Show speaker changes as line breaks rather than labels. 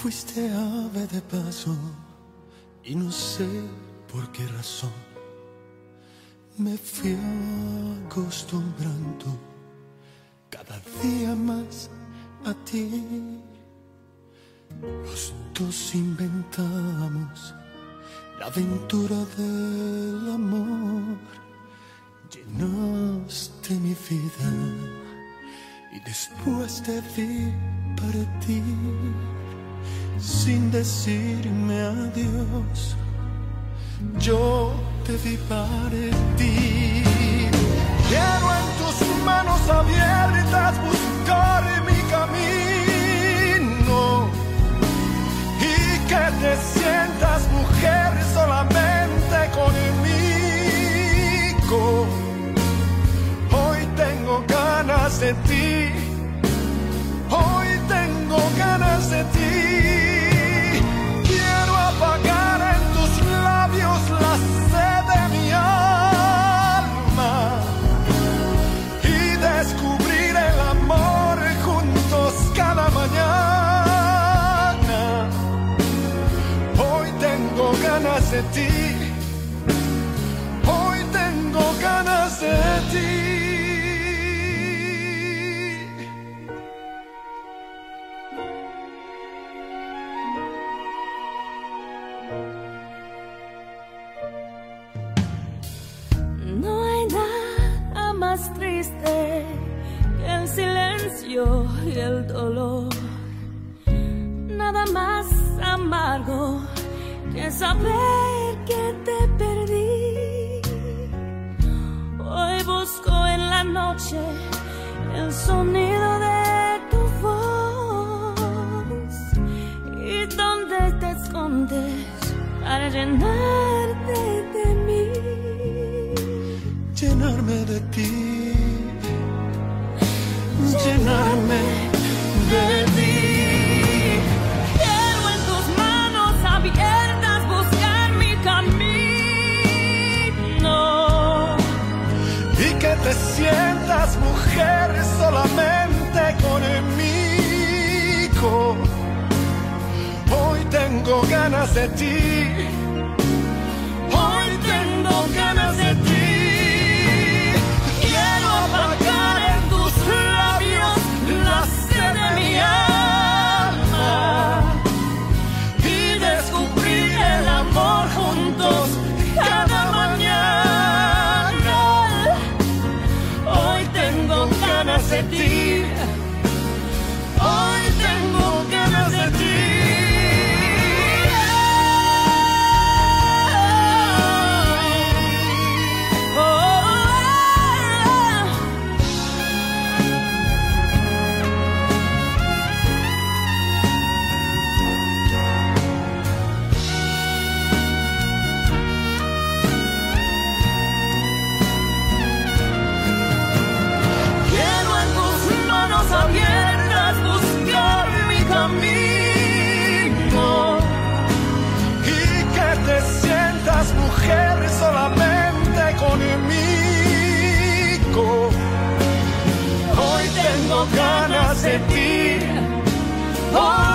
fuiste ave de paso y no sé por qué razón me fui acostumbrando cada día más a ti. Los dos inventamos la aventura del amor. Llenaste mi vida y después te vi partir sin decirme adiós. Yo te vi partir. Quiero en tus manos abiertas buscar mi camino y que te sientas mujer solamente conmigo. Hoy tengo ganas de ti, hoy tengo ganas de ti. Quiero apagar en tus labios la sed de mi alma y descubrir el amor juntos cada mañana. Hoy tengo ganas de ti, hoy tengo ganas de ti.
No hay nada más triste que el silencio y el dolor, nada más amargo que saber que te perdí. Hoy busco en la noche el sonido de tu voz y dónde te escondes para llenarte de mí.
Llenarme de ti, llenarme de ti.
Quiero en tus manos abiertas buscar mi camino
Y que te sientas mujer solamente conmigo. Hoy tengo ganas de ti, hoy tengo ganas de ti. Quiero apagar en tus labios la sed de mi alma y descubrir el amor juntos cada mañana. Hoy tengo ganas de ti, hoy tengo ganas de ti. Abiertas buscar mi camino y que te sientas mujer solamente conmigo. Hoy tengo ganas de ti, hoy